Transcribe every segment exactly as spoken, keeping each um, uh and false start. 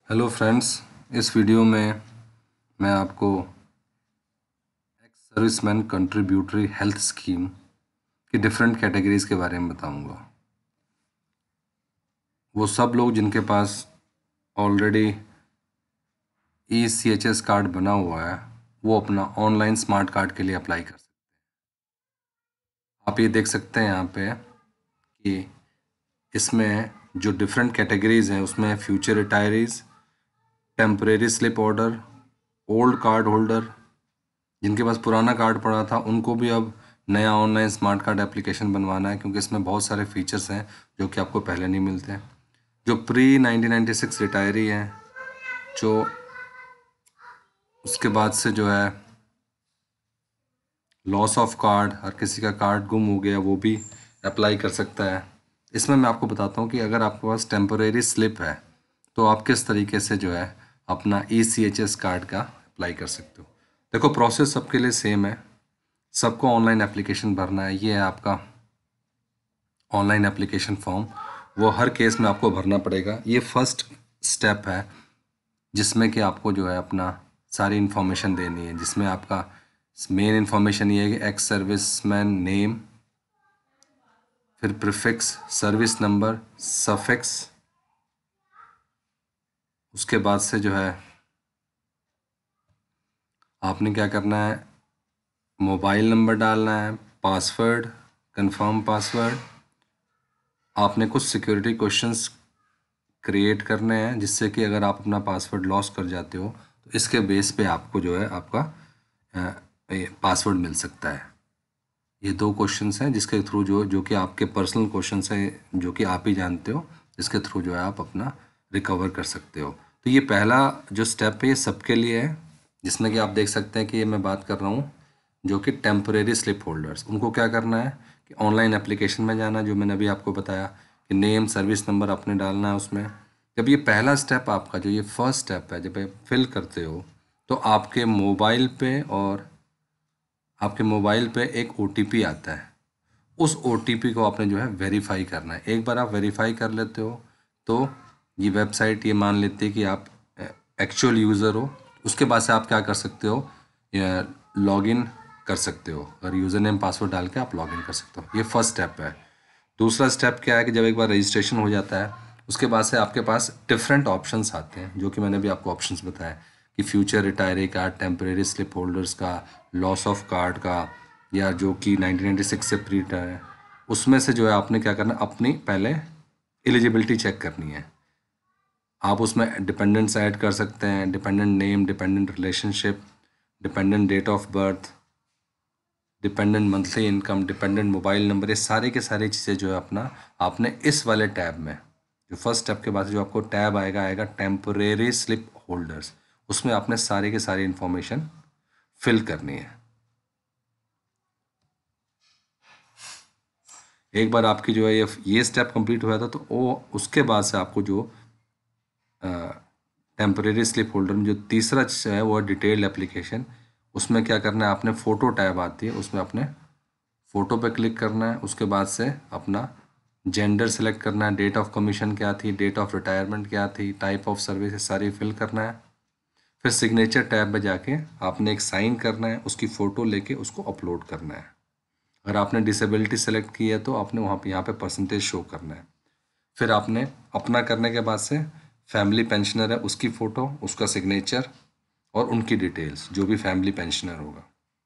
Hello friends, इस video में मैं आपको ex serviceman contributory health scheme की डिफरेंट कैटेगरीज़ के बारे में बताऊंगा। वो सब लोग जिनके पास already E C H S card बना हुआ है वो अपना ऑनलाइन स्मार्ट कार्ड के लिए अप्लाई कर सकते हैं। आप ये देख सकते हैं यहाँ पे कि इसमें जो डिफरेंट कैटेगरीज़ हैं उसमें future retirees, temporary slip order, old card holder, जिनके पास पुराना कार्ड पड़ा था उनको भी अब नया ऑनलाइन स्मार्ट कार्ड एप्लीकेशन बनवाना है, क्योंकि इसमें बहुत सारे फीचर्स हैं जो कि आपको पहले नहीं मिलते। जो pre nineteen ninety six retiree हैं, जो उसके बाद से जो है लॉस ऑफ कार्ड, हर किसी का कार्ड गुम हो गया, वो भी अप्लाई कर सकता है। इसमें मैं आपको बताता हूँ कि अगर आपके पास टेम्परेरी स्लिप है तो आप किस तरीके से जो है अपना E C H S card का अप्लाई कर सकते हो। देखो, प्रोसेस सबके लिए सेम है, सबको ऑनलाइन एप्लीकेशन भरना है। ये है आपका ऑनलाइन एप्लीकेशन फॉर्म, वो हर केस में आपको भरना पड़ेगा। ये फर्स्ट स्टेप है जिसमें कि आपको जो है अपना सारी इन्फॉर्मेशन देनी है, जिसमें आपका मेन इन्फॉर्मेशन ये है कि एक्स सर्विसमैन नेम, फिर प्रीफिक्स, सर्विस नंबर, सफिक्स, उसके बाद से जो है आपने क्या करना है, मोबाइल नंबर डालना है, पासवर्ड, कंफर्म पासवर्ड। आपने कुछ सिक्योरिटी क्वेश्चंस क्रिएट करने हैं जिससे कि अगर आप अपना पासवर्ड लॉस कर जाते हो तो इसके बेस पे आपको जो है आपका पासवर्ड मिल सकता है। ये दो क्वेश्चंस हैं जिसके थ्रू जो जो कि आपके पर्सनल क्वेश्चंस हैं, जो कि आप ही जानते हो, जिसके थ्रू जो है आप अपना रिकवर कर सकते हो। तो ये पहला जो स्टेप है ये सबके लिए है, जिसमें कि आप देख सकते हैं कि ये मैं बात कर रहा हूँ जो कि टेम्परेरी स्लिप होल्डर्स, उनको क्या करना है कि ऑनलाइन एप्लीकेशन में जाना, जो मैंने अभी आपको बताया कि नेम, सर्विस नंबर अपने डालना है उसमें। जब ये पहला स्टेप आपका जो ये फर्स्ट स्टेप है, जब आप फिल करते हो तो आपके मोबाइल पे और आपके मोबाइल पे एक ओ टी पी आता है। उस ओ टी पी को आपने जो है वेरीफाई करना है। एक बार आप वेरीफाई कर लेते हो तो ये वेबसाइट ये मान लेती है कि आप एक्चुअल यूज़र हो। उसके बाद से आप क्या कर सकते हो, लॉगिन कर सकते हो, और यूज़र नेम पासवर्ड डाल के आप लॉगिन कर सकते हो। ये फर्स्ट स्टेप है। दूसरा स्टेप क्या है कि जब एक बार रजिस्ट्रेशन हो जाता है उसके बाद से आपके पास डिफरेंट ऑप्शंस आते हैं, जो कि मैंने भी आपको ऑप्शंस बताया कि फ्यूचर रिटायरी का, टेम्परेरी स्लिप होल्डर्स का, लॉस ऑफ कार्ड का, या जो कि नाइनटीन नाइंटी सिक्स से प्री रिटायर है। उसमें से जो है आपने क्या करना, अपनी पहले एलिजिबिलिटी चेक करनी है। आप उसमें डिपेंडेंट्स ऐड कर सकते हैं, dependent name, dependent relationship, dependent date of birth, dependent monthly income, dependent mobile number. ये सारी के सारी चीज़ें जो है अपना आपने इस वाले टैब में, जो फर्स्ट स्टेप के बाद जो आपको टैब आएगा आएगा टेम्परेरी स्लिप होल्डर्स, उसमें आपने सारी के सारी इन्फॉर्मेशन फिल करनी है। एक बार आपकी जो है ये ये स्टेप कंप्लीट हुआ था तो वो उसके बाद से आपको जो टेम्परेरी स्लिप होल्डर में जो तीसरा चीज़ है वो है डिटेल्ड एप्लीकेशन। उसमें क्या करना है, आपने फ़ोटो टैब आती है, उसमें आपने फ़ोटो पे क्लिक करना है। उसके बाद से अपना जेंडर सेलेक्ट करना है, डेट ऑफ कमीशन क्या थी, डेट ऑफ रिटायरमेंट क्या थी, टाइप ऑफ सर्विस, सारी फिल करना है। फिर सिग्नेचर टैब में जाके आपने एक साइन करना है, उसकी फ़ोटो लेके उसको अपलोड करना है। अगर आपने डिसेबिलिटी सेलेक्ट की है तो आपने वहाँ पे यहाँ पे परसेंटेज शो करना है। फिर आपने अपना करने के बाद से फैमिली पेंशनर है उसकी फ़ोटो, उसका सिग्नेचर और उनकी डिटेल्स, जो भी फैमिली पेंशनर होगा।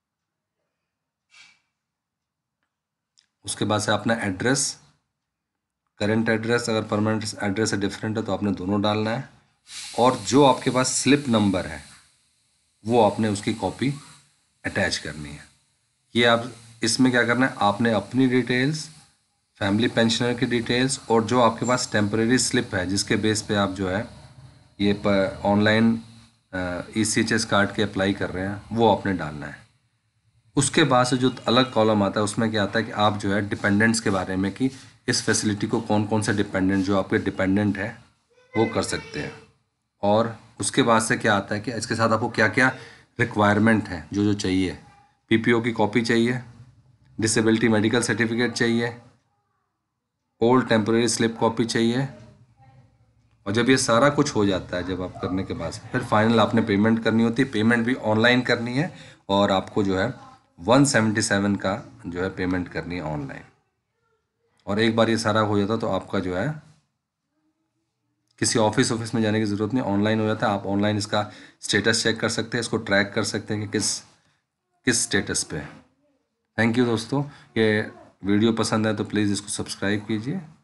उसके बाद से अपना एड्रेस, करंट एड्रेस, अगर परमानेंट एड्रेस है डिफरेंट है तो आपने दोनों डालना है। और जो आपके पास स्लिप नंबर है वो आपने उसकी कॉपी अटैच करनी है। ये आप इसमें क्या करना है, आपने अपनी डिटेल्स, फैमिली पेंशनर की डिटेल्स और जो आपके पास टेम्परेरी स्लिप है जिसके बेस पे आप जो है ये online E C H S card के अप्लाई कर रहे हैं वो आपने डालना है। उसके बाद से जो अलग कॉलम आता है उसमें क्या आता है कि आप जो है डिपेंडेंट्स के बारे में, कि इस फैसिलिटी को कौन कौन से डिपेंडेंट जो आपके डिपेंडेंट है वो कर सकते हैं। और उसके बाद से क्या आता है कि इसके साथ आपको क्या क्या रिक्वायरमेंट है, जो जो चाहिए, पी पी ओ की कॉपी चाहिए, डिसेबिलिटी मेडिकल सर्टिफिकेट चाहिए, ओल्ड टेम्परेरी स्लिप कॉपी चाहिए, और जब ये सारा कुछ हो जाता है, जब आप करने के बाद फिर फाइनल आपने पेमेंट करनी होती है। पेमेंट भी ऑनलाइन करनी है और आपको जो है वन सेवेंटी सेवन का जो है पेमेंट करनी है ऑनलाइन। और एक बार ये सारा हो जाता तो आपका जो है किसी ऑफिस ऑफिस में जाने की ज़रूरत नहीं, ऑनलाइन हो जाता है। आप ऑनलाइन इसका स्टेटस चेक कर सकते हैं, इसको ट्रैक कर सकते हैं कि किस किस स्टेटस पे है। थैंक यू दोस्तों, ये वीडियो पसंद है तो प्लीज़ इसको सब्सक्राइब कीजिए।